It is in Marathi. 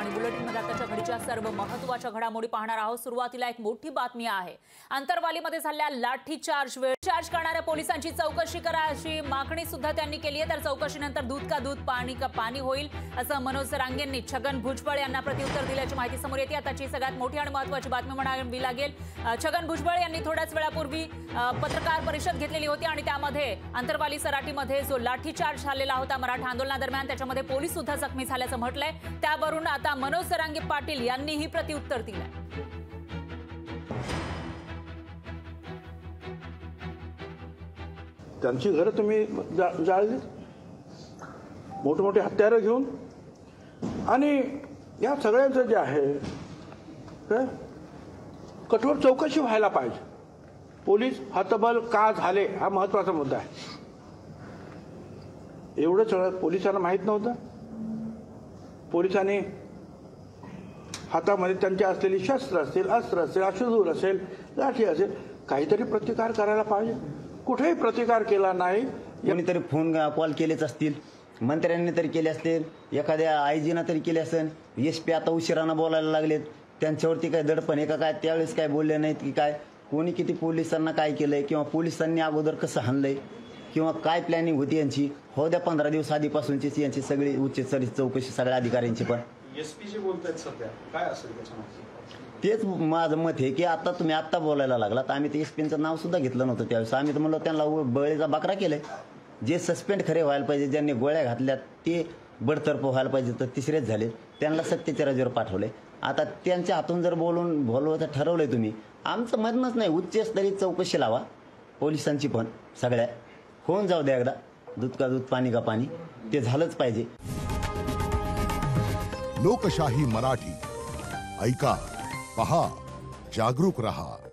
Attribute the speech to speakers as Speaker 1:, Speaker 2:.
Speaker 1: आणि बुलेटिनमध्ये आताच्या घडीच्या सर्व महत्त्वाच्या घडामोडी पाहणार आहोत। सुरुवातीला एक मोठी बातमी आहे। अंतरवालीमध्ये झालेल्या लाठीचार्ज वेळी चार्ज करणाऱ्या पोलिसांची चौकशी करा अशी मागणी सुद्धा त्यांनी केली आहे। तर चौकशीनंतर दूध का दूध पाणी का पाणी होईल असं मनोज रांगेंनी छगन भुजबळ यांना प्रत्युत्तर दिल्याची माहिती समोर येते। आताची सगळ्यात मोठी आणि महत्त्वाची बातमी म्हणावी लागेल। छगन भुजबळ यांनी थोड्याच वेळापूर्वी पत्रकार परिषद घेतलेली होती आणि त्यामध्ये अंतरवाली सराटीमध्ये जो लाठीचार्ज झालेला होता मराठा आंदोलनादरम्यान त्याच्यामध्ये पोलीस सुद्धा जखमी झाल्याचं म्हटलंय। त्यावरून आता मनोज रांगे पाटील यांनीही प्रत्युत्तर दिलं।
Speaker 2: त्यांची घरं तुम्ही जाळली, मोठमोठे हत्यारं घेऊन, आणि या सगळ्यांचं जे आहे कठोर चौकशी व्हायला पाहिजे। पोलीस हतबल का झाले हा महत्त्वाचा मुद्दा आहे। एवढं सगळं पोलिसांना माहीत नव्हतं। पोलिसांनी हातामध्ये त्यांची असलेली शस्त्र असतील, अस्त्र असेल, अश्रूधूर असेल, लाठी असेल, काहीतरी प्रतिकार करायला पाहिजे। कुठेही प्रतिकार केला नाही।
Speaker 3: कोणीतरी फोन कॉल केलेच असतील, मंत्र्यांनी तरी केले असतील, एखाद्या आयजीना तरी केले असेल। एसपी आता उशिरानं बोलायला लागलेत, त्यांच्यावरती काय दडपण आहे का काय? त्यावेळेस काय बोलले नाहीत की काय? कोणी किती पोलिसांना काय केलंय किंवा पोलिसांनी अगोदर कसं हाणलंय किंवा काय प्लॅनिंग होती यांची? हो द्या 15 दिवस आधीपासूनचीच यांची सगळी उच्चस्तरीय चौकशी सगळ्या अधिकाऱ्यांची। पण
Speaker 4: एसपी जे बोलतायत सध्या काय असेल त्याच्यामध्ये?
Speaker 3: तेच माझं मत आहे की आता तुम्ही आत्ता बोलायला लागलात। आम्ही ते एसपीचं नाव सुद्धा घेतलं नव्हतं त्यावेळेस। आम्ही तर म्हणलं त्यांना बळीचा बकरा केलाय। जे सस्पेंड खरे व्हायला पाहिजे, ज्यांनी गोळ्या घातल्यात ते बडतर्फ व्हायला पाहिजे, तर तिसरेच झाले, त्यांना सक्तीच्या रजेवर पाठवले। आता त्यांच्या हातून जर बोलवायचं ठरवलंय तुम्ही, आमचं म्हणणंच नाही, उच्चस्तरीय चौकशी लावा पोलिसांची पण सगळ्या, होऊन जाऊ द्या एकदा। दूध का दूध पाणी का पाणी ते झालंच पाहिजे।
Speaker 5: लोकशाही मराठी ऐका, पहा, जागरूक रहा।